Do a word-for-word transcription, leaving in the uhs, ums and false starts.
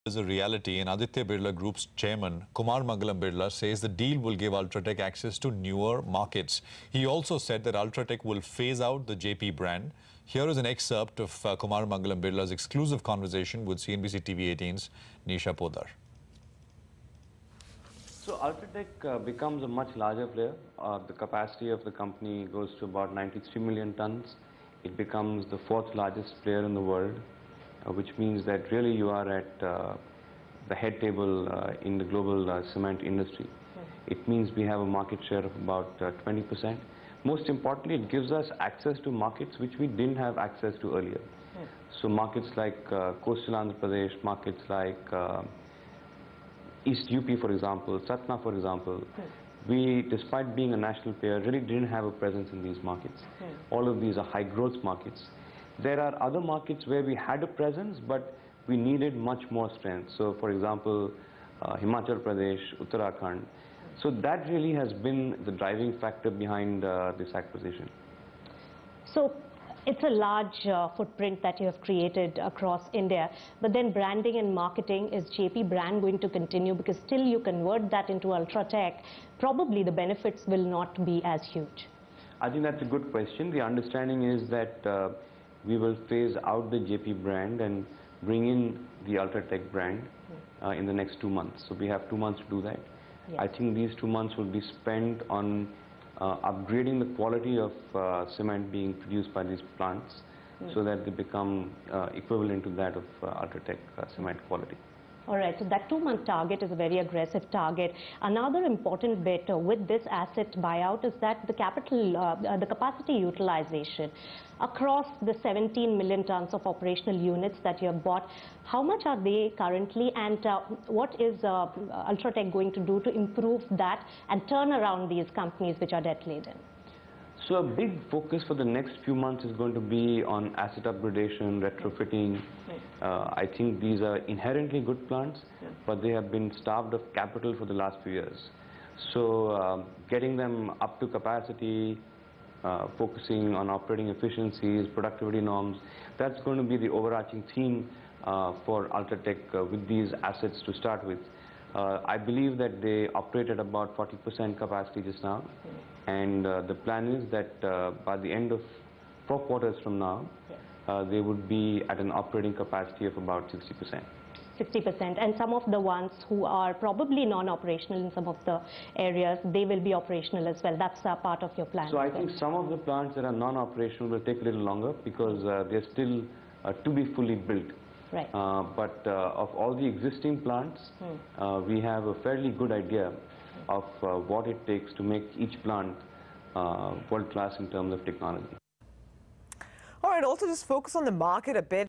is a reality, and Aditya Birla Group's chairman, Kumar Mangalam Birla, says the deal will give UltraTech access to newer markets. He also said that UltraTech will phase out the J P brand. Here is an excerpt of uh, Kumar Mangalam Birla's exclusive conversation with C N B C T V eighteen's Nisha Podar. So UltraTech uh, becomes a much larger player. Uh, the capacity of the company goes to about ninety-three million tons. It becomes the fourth largest player in the world, uh, which means that really you are at uh, the head table uh, in the global uh, cement industry. Yes. It means we have a market share of about uh, twenty percent. Most importantly, it gives us access to markets which we didn't have access to earlier. Yes. So markets like uh, coastal Andhra Pradesh, markets like uh, East U P, for example, Satna, for example, yes. we, despite being a national player, really didn't have a presence in these markets. Yes. All of these are high growth markets. There are other markets where we had a presence, but we needed much more strength. So, for example, uh, Himachal Pradesh, Uttarakhand. So that really has been the driving factor behind uh, this acquisition. So it's a large uh, footprint that you have created across India, but then branding and marketing, is J P brand going to continue? Because still you convert that into UltraTech, probably the benefits will not be as huge. I think that's a good question. The understanding is that uh, we will phase out the J P brand and bring in the UltraTech brand uh, in the next two months. So we have two months to do that. Yes. I think these two months will be spent on uh, upgrading the quality of uh, cement being produced by these plants, mm. so that they become uh, equivalent to that of uh, UltraTech uh, cement quality. All right, so that two-month target is a very aggressive target. Another important bit uh, with this asset buyout is that the capital, uh, uh, the capacity utilization across the seventeen million tons of operational units that you have bought, how much are they currently, and uh, what is uh, UltraTech going to do to improve that and turn around these companies which are debt-laden? So a big focus for the next few months is going to be on asset upgradation, retrofitting. Uh, I think these are inherently good plants, yeah. but they have been starved of capital for the last few years. So uh, getting them up to capacity, uh, focusing on operating efficiencies, productivity norms, that's going to be the overarching theme uh, for UltraTech uh, with these assets to start with. Uh, I believe that they operate at about forty percent capacity just now, and uh, the plan is that uh, by the end of four quarters from now, uh, they would be at an operating capacity of about sixty percent. sixty percent, and some of the ones who are probably non-operational in some of the areas, they will be operational as well. That's a part of your plan. So I think some of the plants that are non-operational will take a little longer because uh, they're still uh, to be fully built. Right. Uh, but uh, of all the existing plants, hmm. uh, we have a fairly good idea of uh, what it takes to make each plant uh, world-class in terms of technology. All right, also just focus on the market a bit.